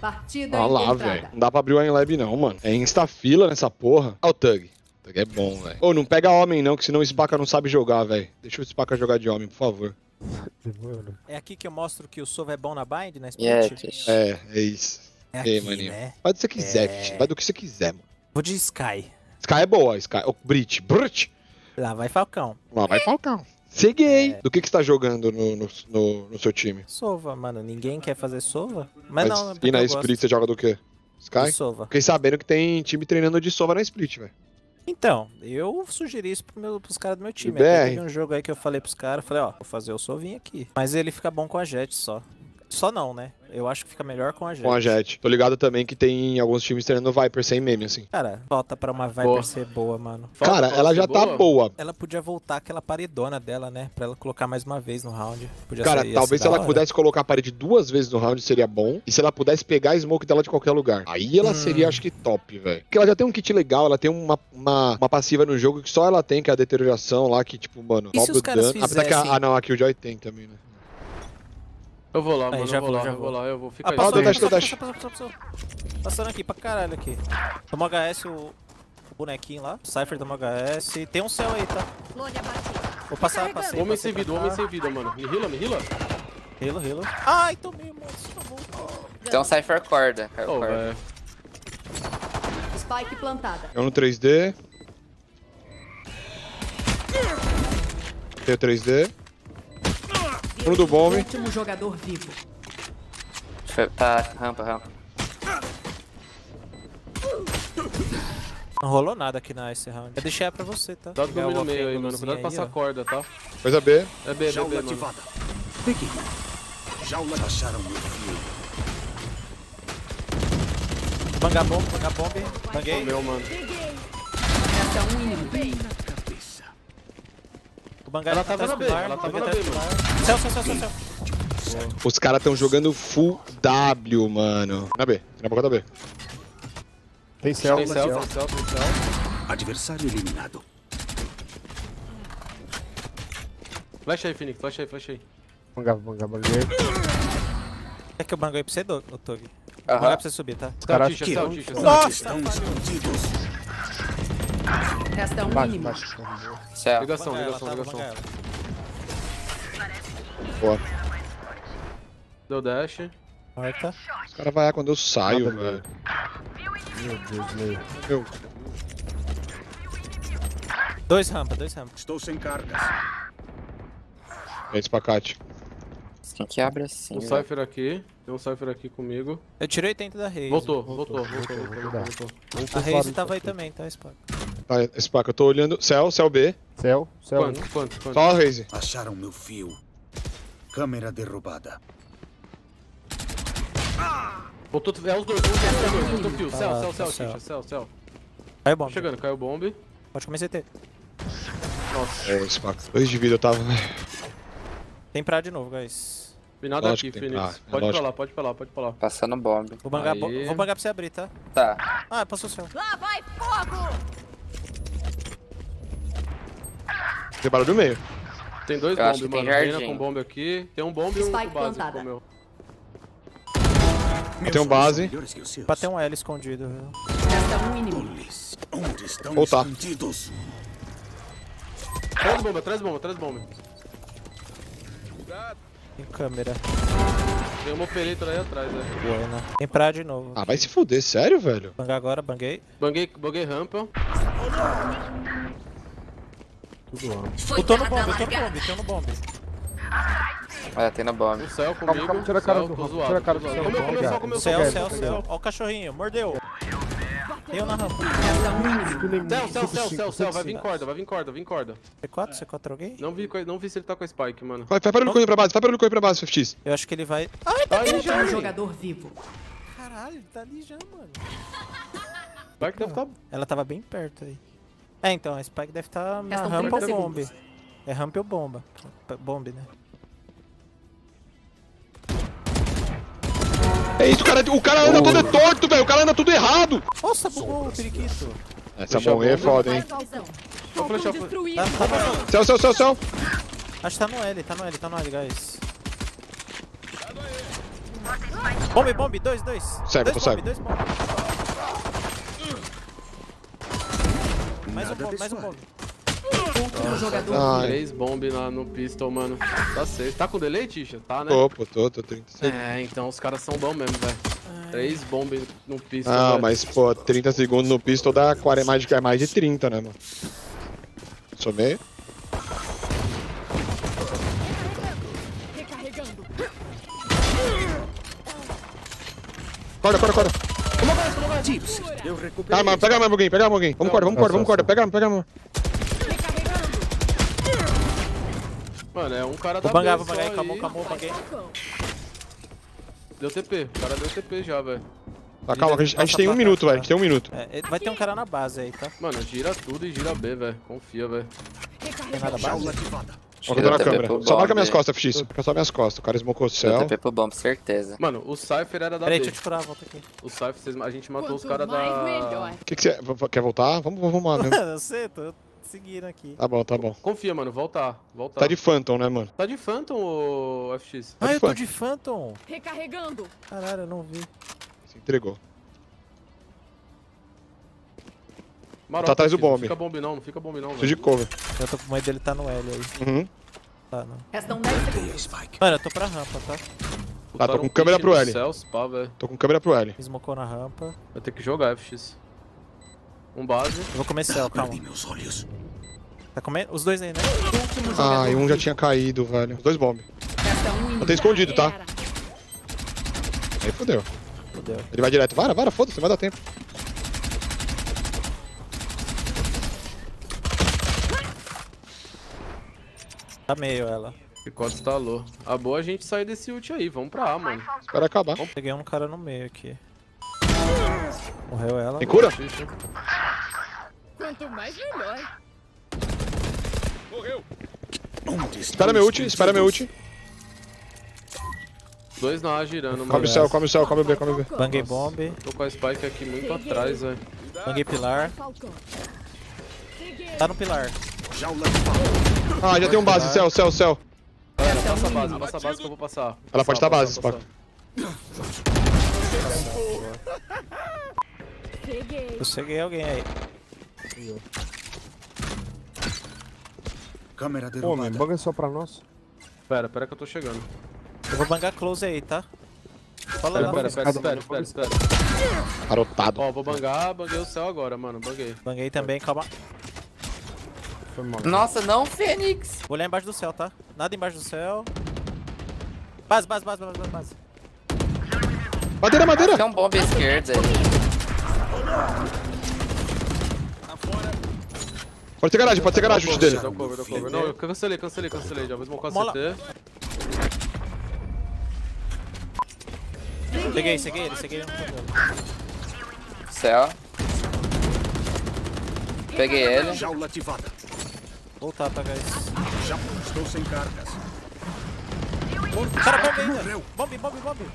Partida Olha lá, encontrada. velho. Não dá pra abrir o Winelab não, mano. É insta-fila nessa porra. Olha o Tug. O Tug é bom, velho. Ô, não pega homem não, que senão o Spaca não sabe jogar, velho. Deixa o Spaca jogar de homem, por favor. É aqui que eu mostro que o Sova é bom na bind, na Split? É isso. É E aí, aqui, maninho? né? Vai do que você quiser, filho. Vai do que você quiser, mano. Vou de Sky. Sky é boa, Sky. Ô, Brit. Lá vai Falcão. Lá vai Falcão. Cheguei. Do que você tá jogando no seu time? Sova, mano. Ninguém quer fazer Sova? Mas não, é E na eu Split gosto você joga do quê? Sky? de Sova. Fiquei sabendo que tem time treinando de Sova na Split, velho. Então, eu sugeri isso pros caras do meu time. BR. Até teve um jogo aí que eu falei pros caras, falei, ó, vou fazer o Sovinho aqui. Mas ele fica bom com a Jet só. Só não, né? Eu acho que fica melhor com a Jet. Com a Jet. Tô ligado também que tem alguns times treinando Viper sem meme, assim. Cara, falta pra uma Viper ser boa, mano. Cara, ela já tá boa. Ela podia voltar aquela paredona dela, né? Pra ela colocar mais uma vez no round. Podia Cara, ser, talvez se da ela hora. pudesse colocar a parede 2 vezes no round seria bom. E se ela pudesse pegar a smoke dela de qualquer lugar. Aí ela seria, acho que, top, velho. Porque ela já tem um kit legal, ela tem uma passiva no jogo que só ela tem, que é a deterioração lá, que tipo, mano, E se rouba os o caras dano. Apesar que fizessem- Ah, não, aqui o Joy tem também, né? Eu vou lá, mano, já eu vou vou, lá, já eu vou vou. lá, eu vou ficar Ah, aí. passou, dash, passou, dash. passou. Passando aqui pra caralho aqui. Tomou HS o bonequinho lá. Cypher tomou HS. Tem um céu aí, tá? Lone abatido. Vou passar, passei. Homem sem vida, homem sem vida, mano. Me heala, me heala. Hilo. Ai, tomei, mano. Por favor. Tem um Cypher corda. Ô, velho. Spike plantada. Eu no 3D. Tem o 3D. Um do bomb. Último jogador vivo. Tá, rampa. Não rolou nada aqui na Ice Round. Eu deixei pra você, tá? Dá do Pegar domínio o no meio aí, triângulozinho mano. Cuidado com essa ó. corda, tá? Coisa B. É B, Jaula mano. ativada. Peguei. Jaula acharam meu fio. Bangar bomb. Banguei. Meu, mano. Resta um inimigo. O bangar Ela tá tava na atrás B, do pilar, ela tava banguei na atrás B, do mano. pilar. Céu. Os caras tão jogando full W, mano. Na B. Na boca da B. Tem céu, Tem tem céu, céu. tem céu, tem céu. Adversário eliminado. Flash aí, Phoenix, flash aí. Banguei. É que eu banguei pra você, Tog. Aham. Bangar pra você subir, tá? Cara, Tixa, aqui. céu. Nossa! Estão escondidos. Resta um Baixo, inimigo. baixo. Céu. Ligação. Bangar ela. Boa. Deu dash. Morta. Os caras vão quando eu saio, Nada, velho. Meu Deus, meio. Meu. Dois rampa. Estou sem cargas. É espacate. Quem que abre assim? Um velho? Cypher aqui. Tem um Cypher aqui comigo. Eu tirei 80 da Raze. Voltou. A Raze tava aí também, tá, Spaca? Tá, Spaca, eu tô olhando. Céu B. Céu. Quanto? Só a Raze. Acharam meu fio. Câmera derrubada. Voltou, é os dois. Voltou fio. Tá, Céu. Caiu bomb. Chegando, caiu o bomb. Pode comer CT. Nossa. É, Spaca. 2 de vida eu tava. Tem pra de novo, guys. Vi nada Lógico aqui, que tem. Phoenix. Ah, é Pode lógico. ir pra lá. Passando bomb. Vou bangar, Aí. vou bangar pra você abrir, tá? Tá. Ah, passou o céu. Lá vai fogo! Tem barulho no meio. Tem dois Eu acho bomb, que tem mano. Reina jardim. com bomb aqui. Tem um bomb e um Spike básico plantada. com o meu. Tem um base. Melhores que os seus. Pra ter um L escondido, viu? Resta um inimigo. Toles. Onde estão Ou tá. escondidos? Traz bomba. Tem câmera. Tem uma operator aí atrás, né? Buena. Tem pra de novo. Ah, vai se fuder, sério, velho? Bangar agora, banguei. Banguei rampa. Eu tô no bomb. Olha, tem na bomb. O céu comigo. Calma, tira a cara Céu, do tô rampa, zoado, tira a cara tô do zoado. céu. Comeu Céu. Obrigado. Ó o cachorrinho, mordeu. Tem um na rampa. Resta um inimigo. Céu, vai vir corda. C4 alguém? Não vi se ele tá com a Spike, mano. Vai barulho correndo pra base, FX. Eu acho que ele vai... Ai, tá Aí já, Um jogador vivo. Caralho, ele tá ali já, mano. Spike deve tá... Ela tava bem perto aí. É, então, a Spike deve estar na Restam rampa 30 ou bomb. segundos. É rampa ou bomba. Bomb, né? É isso, o cara anda todo torto, velho. O cara anda tudo errado. Nossa, bugou o periquito. Essa bomba aí é foda, hein? Vou flechar. Destruído. Tá bom. Céu. Acho que tá no L, guys. Bombe, dois. Cego, tô cego. Dois bombe. Mais um bombe. Último jogador. Ai, 3 bomb no pistol, mano. Tá safe. Tá com delay, Tisha? Tá, né? tô 30 segundos. É, então os caras são bons mesmo, velho. 3 bomb no pistol, Ah, velho. mas, pô, 30 segundos no pistol dá mais de 30, né, mano? Somei. Corda. Tiros. Eu recuperei. Ah, mano, pega mais alguém. Vamos corda. Pega. Mano, é um cara da Vou bangar, B só aí. aí. Calma, banguei. Deu TP. O cara deu TP já, velho. Tá, calma, a gente tem 1 minuto, velho. A gente tem 1 minuto. É, vai ter um cara na base aí, tá? Mano, gira tudo e gira B, velho. Confia, velho. Tem nada base. Jaula ativada. Ó, eu tô na TP câmera. pro Só marca bomb. minhas costas, FX. Fica só minhas costas. O cara smocou o Deu céu. TP pro bomb, certeza. Mano, o Cypher era da Peraí, B. deixa eu te curar, volta aqui. O Cypher, a gente matou os caras mais, da... melhor. O que você... Quer voltar? Vamos lá mesmo. Eu sei, tô seguindo aqui. Tá bom. Confia, mano. Voltar. Tá de Phantom, né, mano? Tá de Phantom, ô FX? Ah, eu Phantom. tô de Phantom. Recarregando. Caralho, eu não vi. Se entregou. Maroca, Tá atrás do FX, não bomb. fica bomb não fica bomb não, Preciso de velho. cover. Eu tô com medo dele tá no L aí. Uhum. Tá, não. Restam 10 Dei a segundos. Spike. Mano, eu tô pra rampa, tá? Tá, tô Botaram com um câmera pitch pro no L. Cells, pá, velho. Tô com câmera pro L. Smocou na rampa. Vai ter que jogar, FX. Um base. Eu vou comer céu, calma. Perdi meus olhos. Tá comendo? Os dois aí, né? Último jogador. Ah, e um já tinha caído, velho. Os 2 bomb. Resta um Eu inimigo. tenho escondido, tá? Era. Aí fodeu. Fudeu. Ele vai direto. Vara, foda-se, vai dar tempo. Tá meio ela. Picote instalou. A boa é a gente sair desse ult aí. Vamos pra A, mano. Espera acabar. Peguei um cara no meio aqui. Morreu ela. Tem cura? Xixi. Quanto mais, melhor. Onde Espera estão meu ult, escondidos? espera meu ult. 2 na A girando, mano. Come o céu, come o B. Banguei bomb. Tô com a Spike aqui muito atrás, velho. Banguei pilar. Tá no pilar. Jaula ativada. Ah, já tem um base, céu. Galera, passa a base que eu vou passar. Ela pode estar base, passar. Eu ceguei alguém aí. Câmera Pô, derrubada. man, bug é só pra nós. Pera que eu tô chegando. Eu vou bangar close aí, tá? Fala lá. Espera. Arotado. Ó, vou bangar, banguei o céu agora, mano. Banguei. Banguei também, calma. Foi mal. Nossa, não, Fênix! Vou olhar embaixo do céu, tá? Nada embaixo do céu. Base. Madeira. Tem um bomb à esquerda aí. Pode ser garagem o ult dele. Deu cover. Não, eu cancelei. Já vou smocar Mola. CT. Ceguei ele no cabelo. Céu. Peguei ele. Jaula ativada. Voltar pra pegar isso. Já estou sem cargas. Cara, bomba ainda. Morreu. Bombe.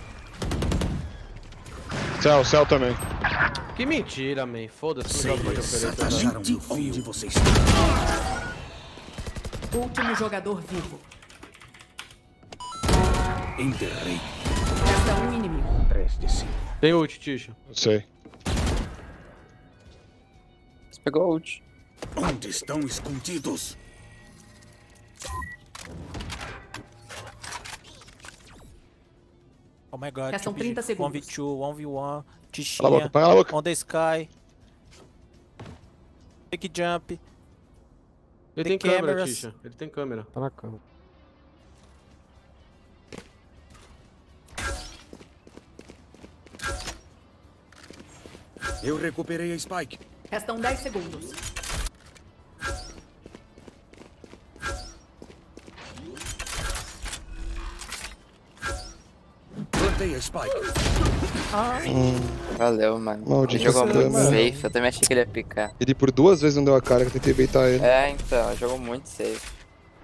Céu também. Que mentira, man. Foda-se. Não pode oferecer. Acharam meu fio. Onde você está? Último jogador vivo. Enterrei. Resta um inimigo. 3 de 5. Tem ult, Tisha. Não sei. Você pegou a ult. Onde estão escondidos? Oh my god. Restam 30 segundos. 1v2, 1v1. Cala a Tichinha. boca, cala a boca. On the sky. Big jump. Ele The tem câmera, cameras. Tisha. Ele tem câmera. Tá na cama. Eu recuperei a Spike. Restam 10 segundos. Plantei a Spike. Valeu, mano. Maldito Ele jogou esse muito dano. safe. Eu também achei que ele ia picar. Ele por 2 vezes não deu a cara que eu tentei baitar ele. É, então. Jogou muito safe.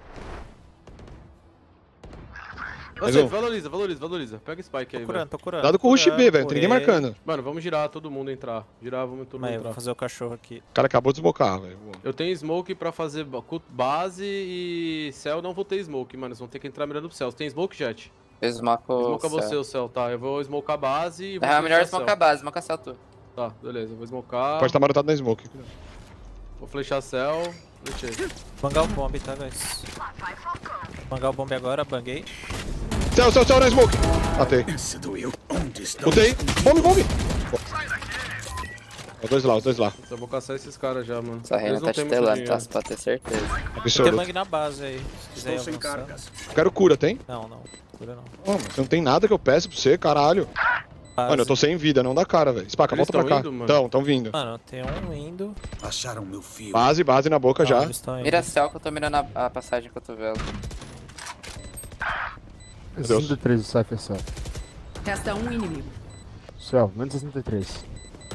Eu Mais sei, um. valoriza. Pega Spike aí, velho. Tô curando. Dado com o rush B, velho. Não tem ninguém curei. marcando. Mano, vamos girar todo mundo entrar. Vamos todo mundo Mas eu entrar. vou fazer o cachorro aqui. O cara acabou de desmocar, velho. Eu tenho smoke pra fazer base e céu não vou ter smoke, mano. Eles vão ter que entrar mirando pro céu. Tem smoke, Jet? Eu smoco Smoca o céu. você, o céu, tá? Eu vou smocar a base e vou É melhor flechar smocar a base, smocar céu tu. Tá, beleza, eu vou smocar. Pode estar marotado na smoke. Vou flechar céu. Flechei. Bangar o bomb, tá, guys? Bangar o bomb agora, banguei. Céu na smoke. Matei. Esse doeu. Onde estão? Botei. Bombe. Os dois lá. Eu vou caçar esses caras já, mano. Essa reina Eles não tá têm te muito telando, dinheiro. tá? Pra ter certeza. Tem Absurdo. bang na base aí, se quiser Estou sem avançar. cargas. Quero cura, tem? Não. Cura não. Ô, mas você não tem nada que eu peço pra você, caralho. Base. Mano, eu tô sem vida, não dá cara, velho. Spaca, Eles volta pra tão cá. indo, mano? Tão vindo. Mano, tem um indo. Acharam meu fio. Base na boca Não, já. eles tão indo. Mira céu que eu tô mirando a passagem cotovelo. Deus. 63 do Cypher céu. Resta um inimigo. Céu, menos 63.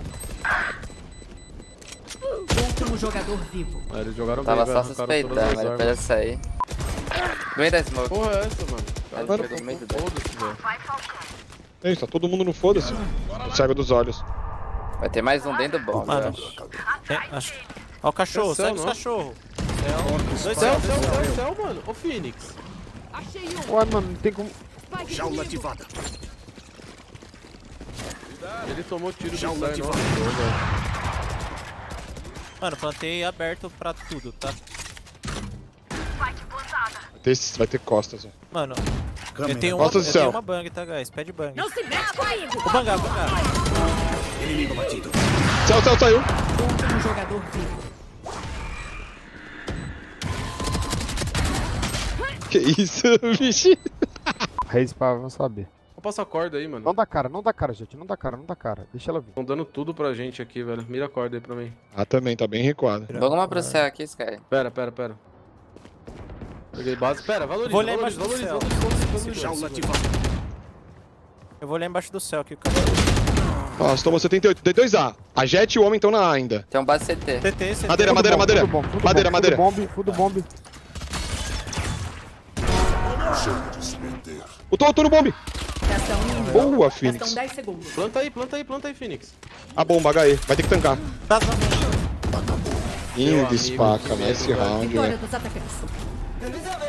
Último jogador vivo. Ah, eles jogaram Tava bem, só velho. Arrancaram todas suspeitando, as mas armas. depois eu saí. No meio da smoke. Porra é essa, mano? Ele Cara, pegou no meio do foda-se, velho. É isso, tá todo mundo no foda-se. O cego dos olhos. Vai ter mais um dentro do bomb, eu Mano, acho. tem, acho. Ó o cachorro, É céu, segue os não? cachorros. Dois Céu, mano. Ô, Phoenix. Ué, mano, não tem como. Jaula ativada. Ele tomou tiro do Jaula Sai, não ativada. acertou, velho. Mano, plantei aberto pra tudo, tá? Vai ter costas, ó. Mano, eu Câmera. tenho Nossa eu do tenho céu. uma bang, tá, guys? Pede bang. Não se mete comigo! Vou bangar. Inimigo batido. Céu saiu. Último jogador vivo. Que isso, bicho. Reis pra avançar B. Vou passar a corda aí, mano. Não dá cara, gente. Não dá cara. Deixa ela vir. Estão dando tudo pra gente aqui, velho. Mira a corda aí pra mim. Ah, também, tá bem recuado. Vamos uma pro céu aqui, Sky. Pera. Peguei base. Pera, valoriza, Vou olhar valoriza, embaixo do valoriza. Jaula ativada. Eu vou lá embaixo do céu aqui, cara. Nossa, tomou 78. Tem 2A. A Jet e o homem estão na A ainda. Tem um base CT. TT, CT. Madeira. Madeira. Fudo bomb. Eu tô no bombe. Resta um inimigo. Boa, Restam Phoenix. 10 segundos. Planta aí, Phoenix. A bomba, HE. Vai ter que tancar. Tá, Indo, amigo, espaca que nesse medo, velho. round, Vitória velho. dos atacantes.